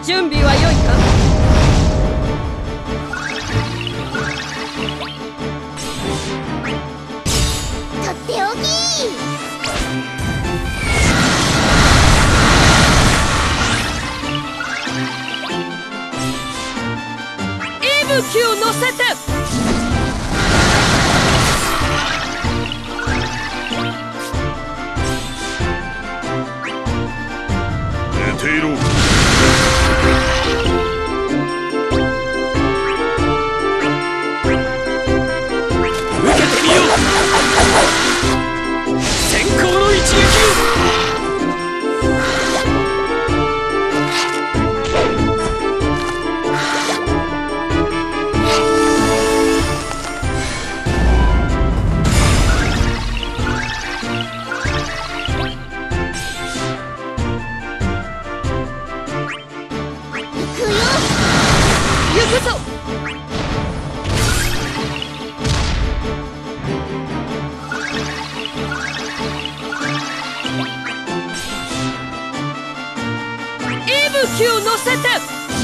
準備は良いか。 とっておき。 息吹を乗せて。 寝ていろ。 受けてみよう。先行の一撃を。 行くぞ。息吹を乗せて。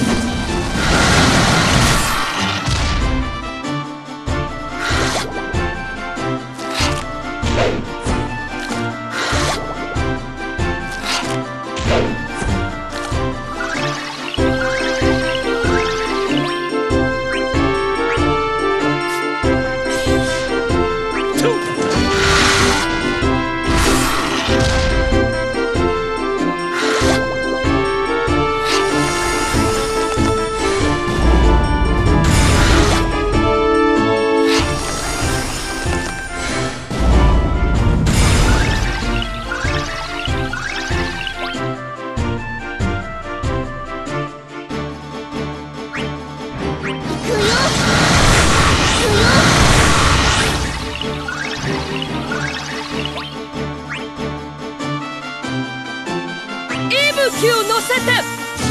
息吹を乗せて。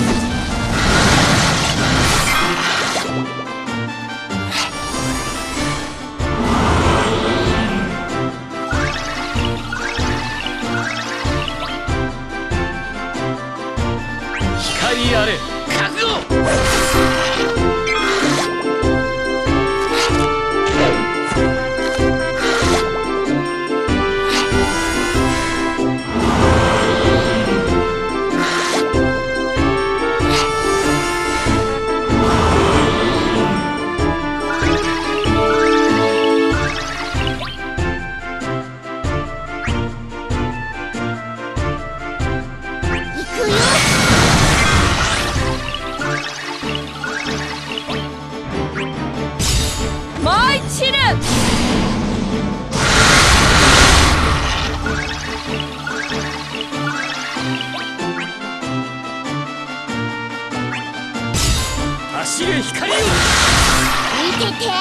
光あれ覚悟。 舞い散れ。 走れ光を。 見てて。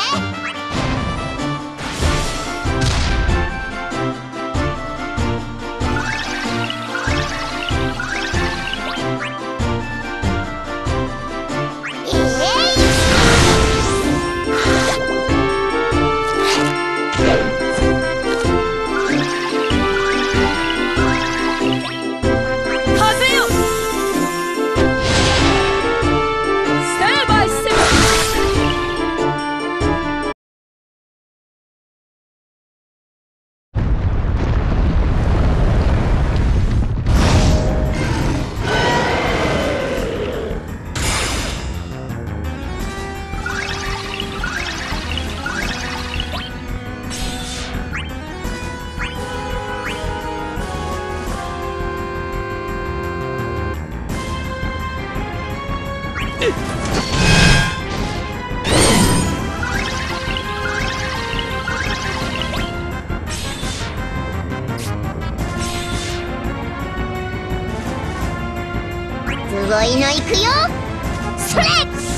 すごいのいくよ。それ。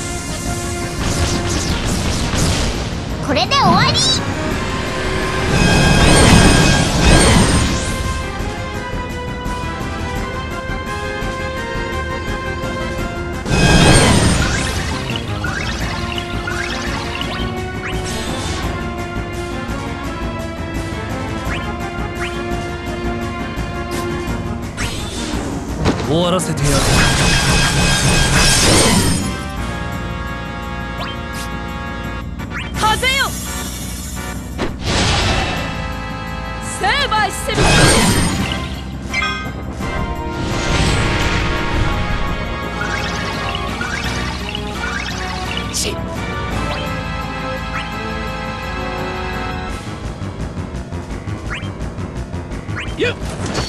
これで終わり。 終わらせてやる。 風よ成敗する。 よっ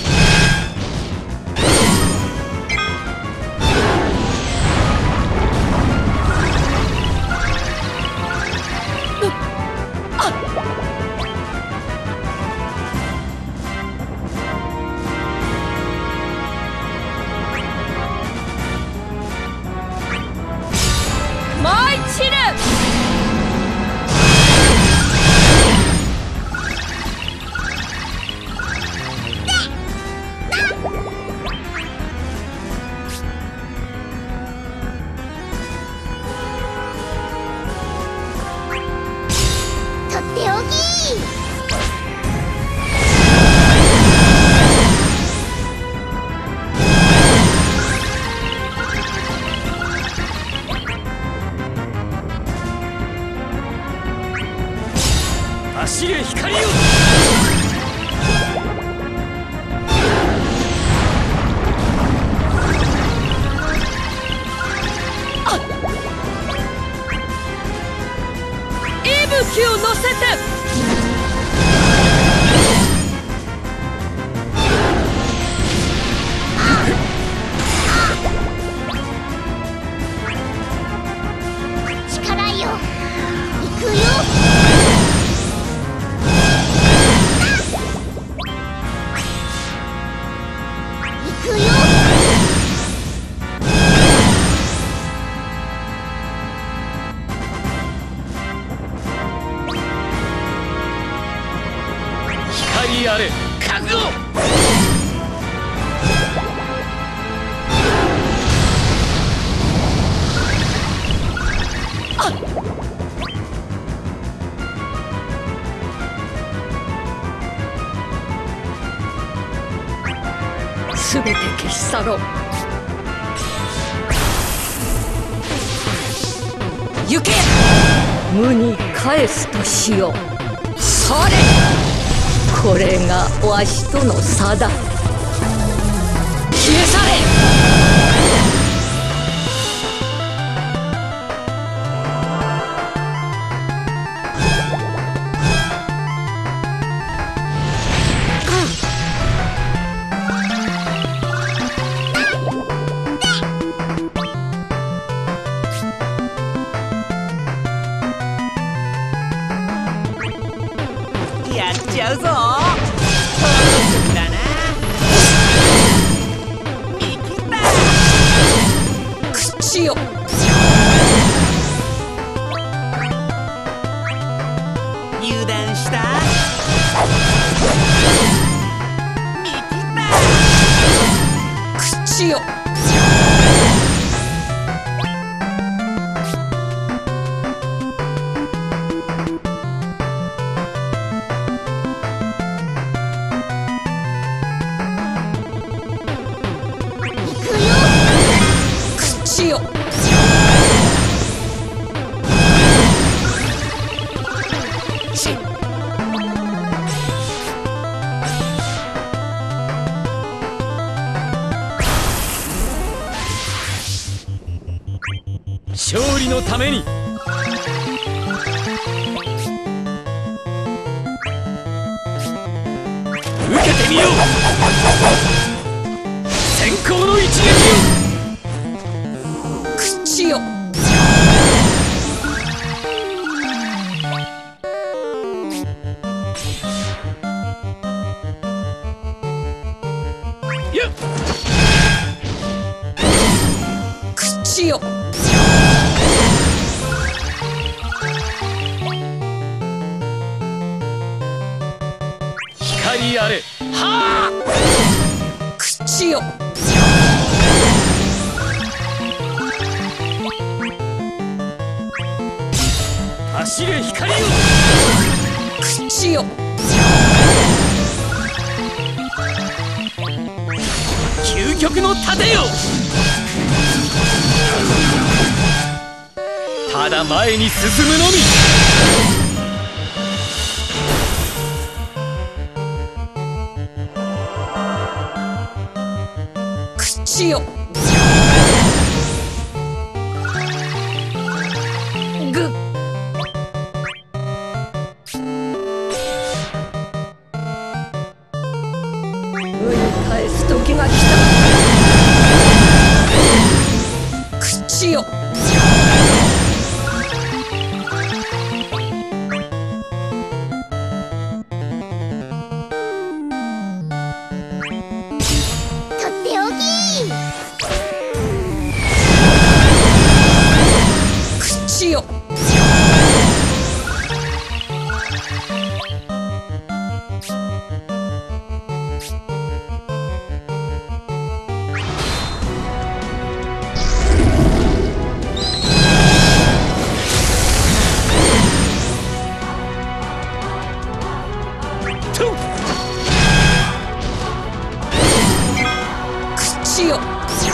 舞い散れ。 とっておき。 走れ光よ。 息吹を乗せて。 力よ。行くよ。行くよ。 光あれ覚悟。 すべて消し去ろう。行け。無に返すとしよう。それこれがわしとの差だ。消え去れ。 やっちゃうぞ。だな。見切った。 口よ。 油断した。見切った。 口よ。口よ。 勝利のために。受けてみよう。先行の一撃を。 口よ。 よっ口よ。 光あれ。はあ。 口よ。 走れ光よ。 口よ。 究極極の盾よ。ただ前に進むのみ。 口よ。ぐっ。無に返す時が来た。口よ。 とっておき。 口よ。 トゥン。 口よ。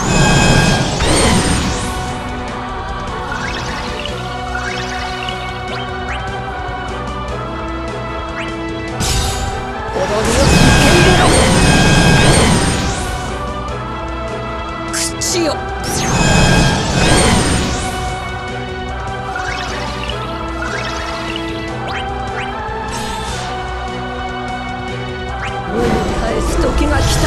踊りを受け入れろ。口よ。無に返す時が来た。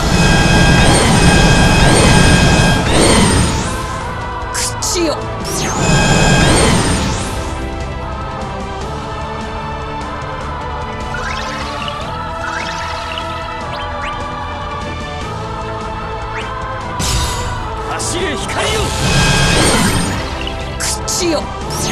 口よ。 走れ光よ。 口よ。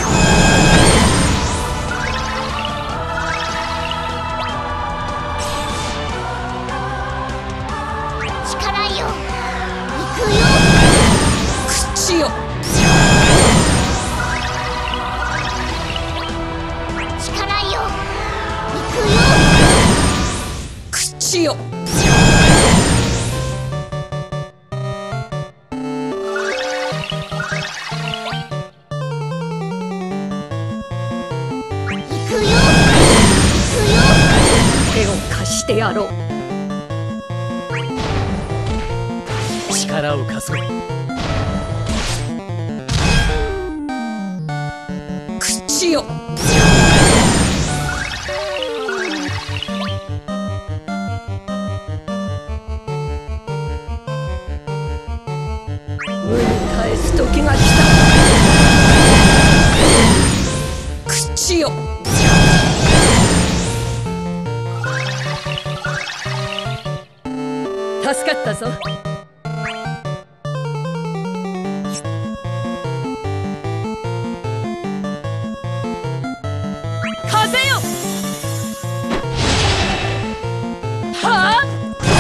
力よ。行くよ。 口よ。 力よ。行くよ。 口よ。 行くよ。行くよ。 手を貸してやろう。 力を貸そう。 口よ。無に返す時が来た。口よ。助かったぞ。風よ。はあ。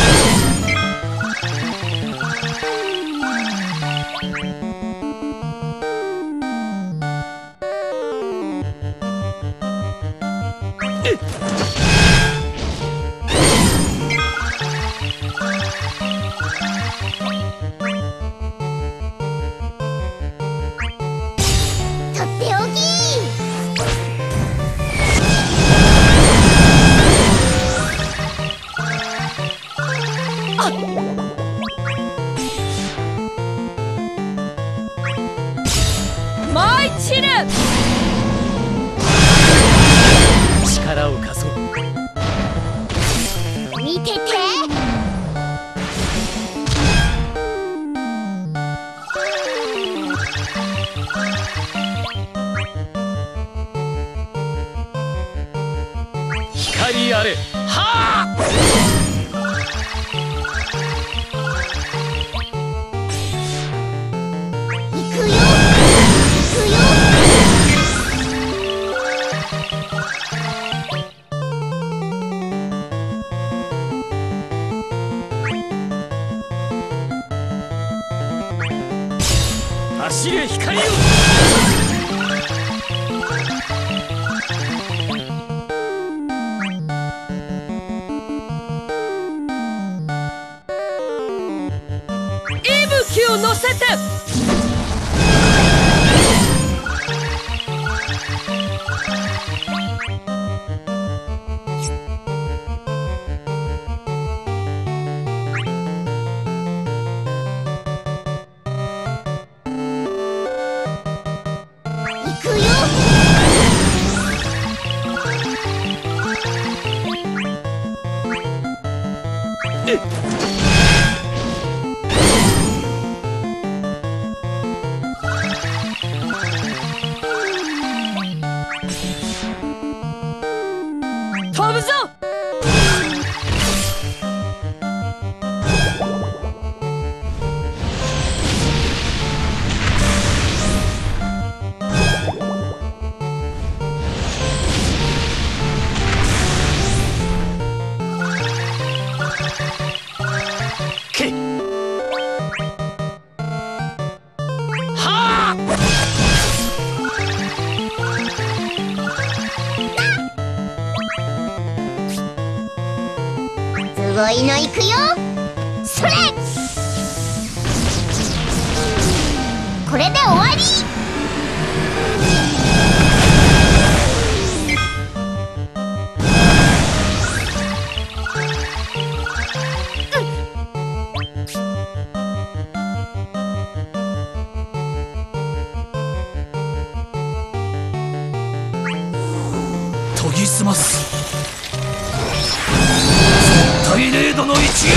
とっておき。 舞い散る。 力を貸そう。 見てて。 光あれ。はあ。 行くよ。行くよ。 走れ光よ。 い気を乗せて。 行くよ。 飛ぶぞ。 けっはあ。 すごいの行くよ。それ。これで終わり。 研ぎ澄ます絶対0度の一撃。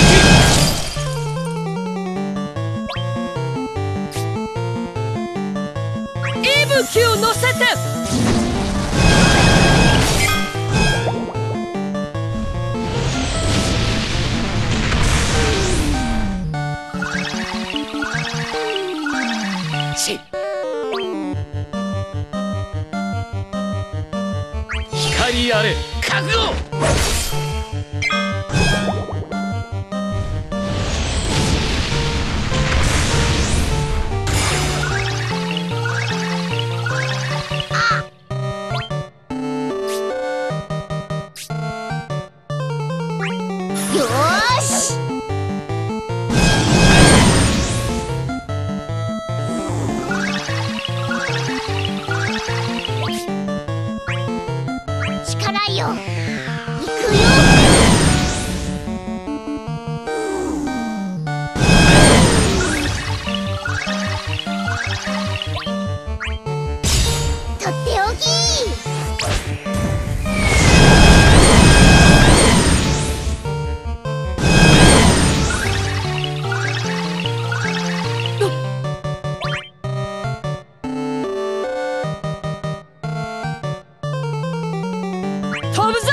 息吹を乗せて。 し光あれ覚悟。 よーし。力よ。行くよ。とっておき。 飛ぶぞ。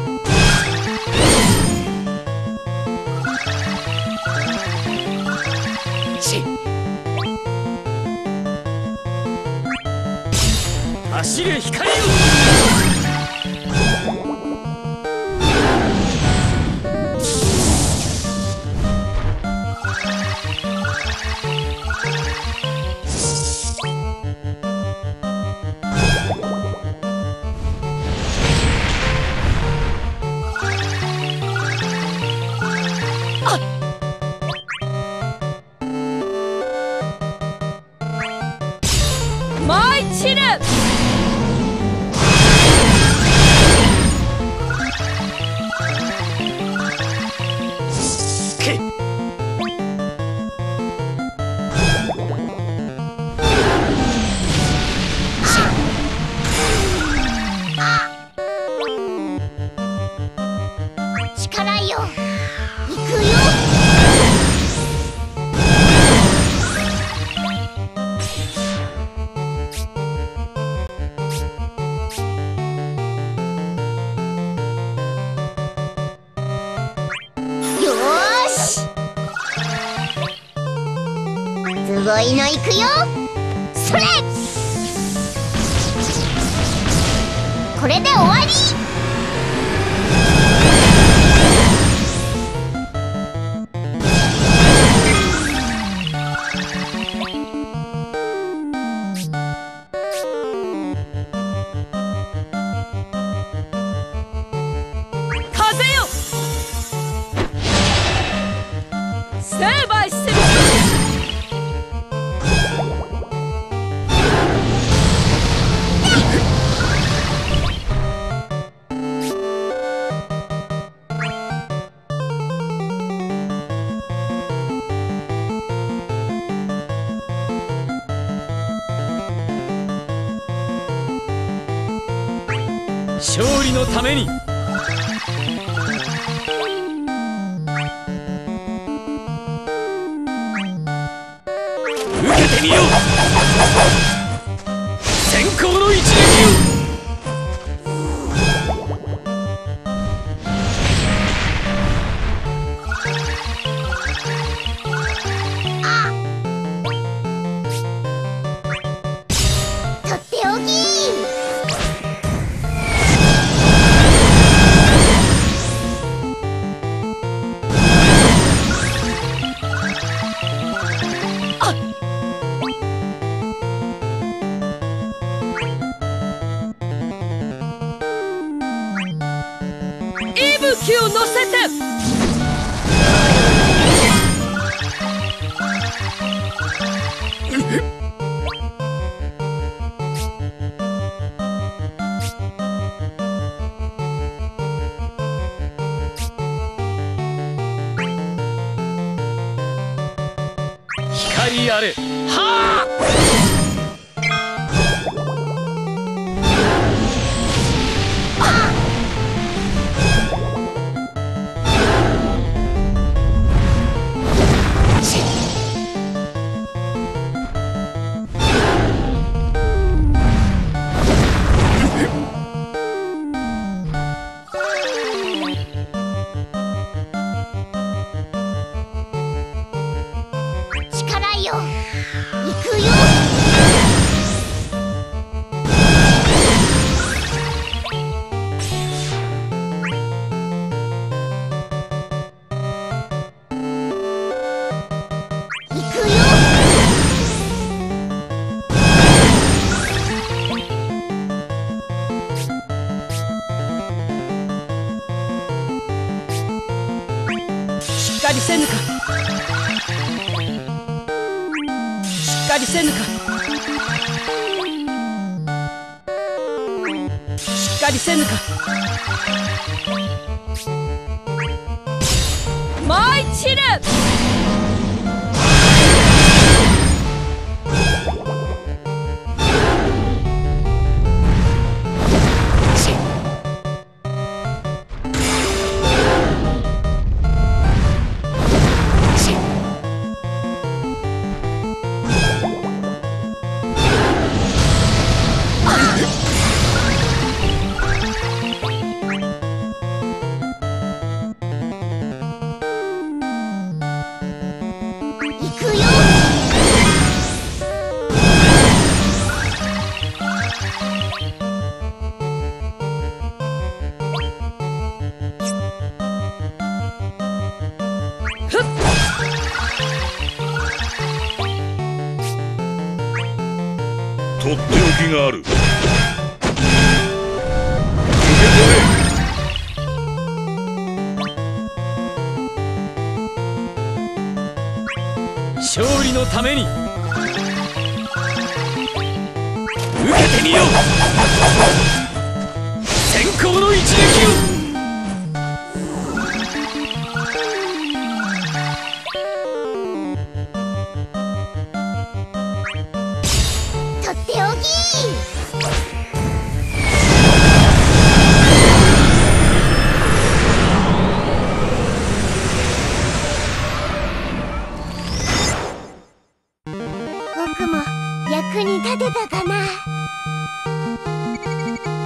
し走れ光よ。 舞い散れ。 けっ力よ。行くよ。よーし。すごいの行くよ。それ。これで終わり。 風よ。成敗する。 勝利のために。受けてみよう。先行の一撃を。 とっておき。 息吹を乗せて。 光あれ。はあ。 力よ。行くよ。行くよ。 しっかりせぬか。しっかりせぬか。しっかりせぬか。舞い散れ。 行くよ。 とっておきがある。 勝利のために。受けてみよう。先行の一撃を。 とっておき。僕も役に立てたかな。